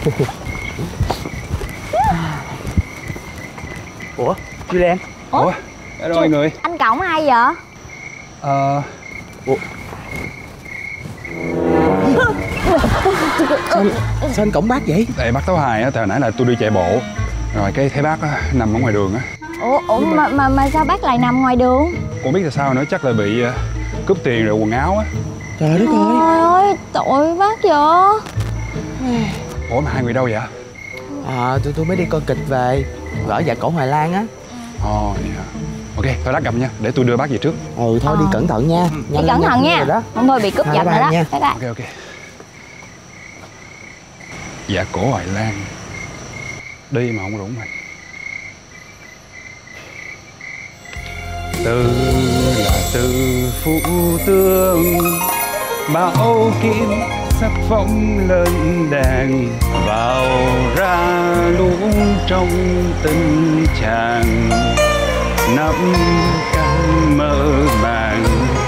Ủa, Julian. Ủa, ở đâu mọi người? Anh Cổng ai vậy? Ủa? Sao anh Cổng bác vậy? Tại bác Tấu Hài á, tại hồi nãy là tôi đi chạy bộ rồi cái thấy bác á, nằm ở ngoài đường á. Ủa mà sao bác lại nằm ngoài đường? Không biết là sao nữa, chắc là bị cướp tiền rồi quần áo á. Trời đất ơi. Trời ơi, tội bác vậy. Ủa mà hai người đâu vậy? Tôi mới đi coi kịch về, ở dạ cổ Hoài Lan á. Ồ, vậy hả? Ok, thôi lát gặp nha, để tôi đưa bác về trước. Thôi đi cẩn thận nha. Đi cẩn thận nha. Không thôi bị cướp giật rồi đó. Nha. Bye bye. Ok. Dạ cổ Hoài Lan. Đi mà không rủng mày. Từ là từ phụ tương, bao kim sắc phong lên đàn, vào ra luôn trong tình chàng, năm căn mơ màng,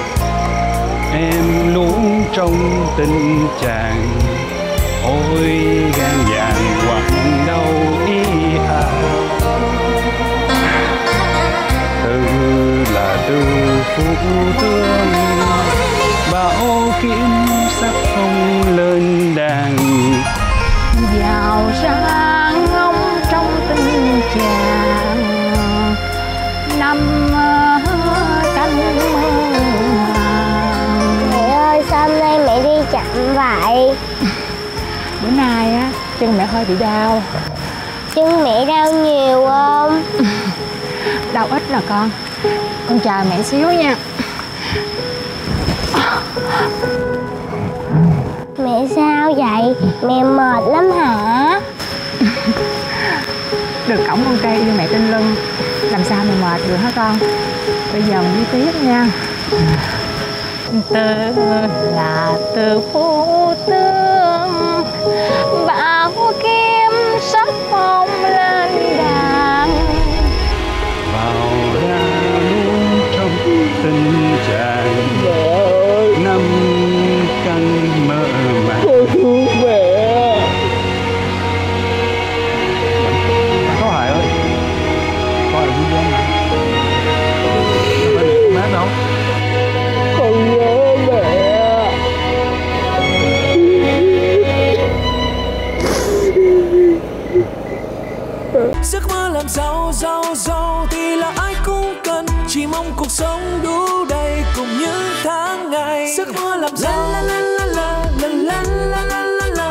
em luôn trong tình chàng, ôi gan vàng hoặc đâu ý à. Từ là từ phụ tương, bao kiếm sắc phong lên đàn, Vào ra ngóng trong tình chàng, năm canh mơ màng. Mẹ ơi, sao hôm nay mẹ đi chậm vậy? Bữa nay á, chân mẹ hơi bị đau. Chân mẹ đau nhiều không? Đau ít là con chờ mẹ xíu nha. Mẹ sao vậy? Mẹ mệt lắm hả? Đừng cõng con cây cho mẹ trên lưng, làm sao mà mệt được hả con? Bây giờ mình đi tiếp nha. Từ là từ phụ tương, bảo kim sắc phong lên đàn, vào ra luôn trong tình chàng, năm căn mơ màng. Có Hải ơi, coi là vui vẻ mà. Phải được mát đâu. Con nhớ mẹ. Giấc mơ làm giàu thì là ai cũng cần, chỉ mong cuộc sống đủ đầy cùng những tháng ngày. Giấc mơ làm giàu